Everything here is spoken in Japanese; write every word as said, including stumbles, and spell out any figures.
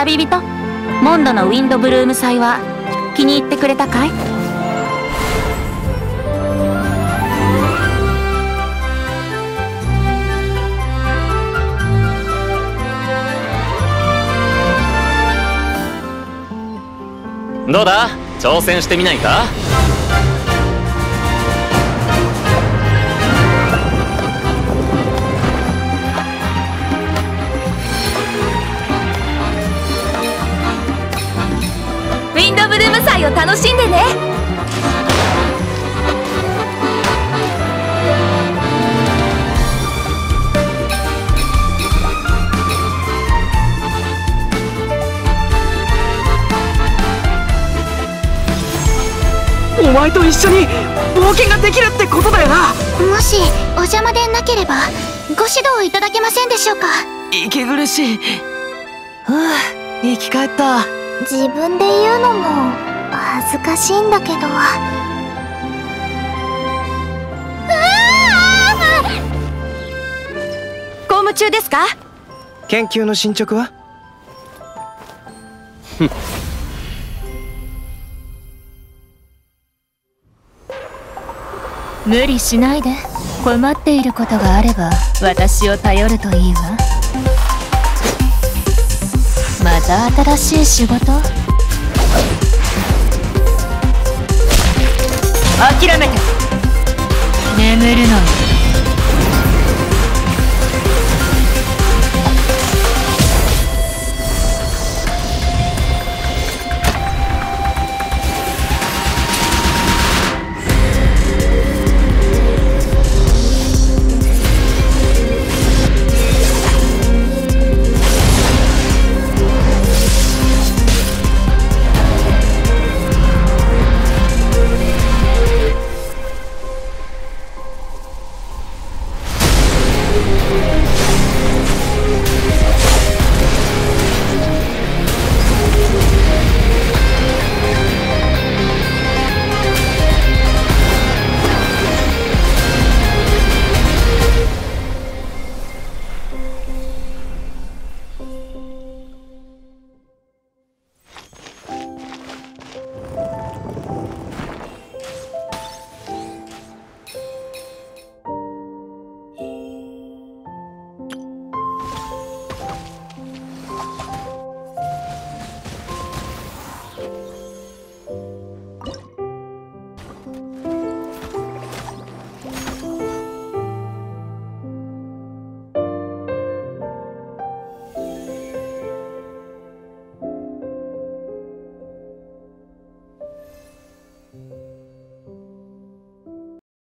旅人、モンドのウィンドブルーム祭は気に入ってくれたかい？ どうだ、挑戦してみないか？ ウィンドブルーム祭を楽しんでね。 お前と一緒に冒険ができるってことだよな。 もしお邪魔でなければご指導いただけませんでしょうか？ 息苦しい。ふう、生き返った。 自分で言うのも恥ずかしいんだけど。 公務中ですか？ 研究の進捗は？ 無理しないで。困っていることがあれば私を頼るといいわ。また新しい仕事？諦めて眠るのよ。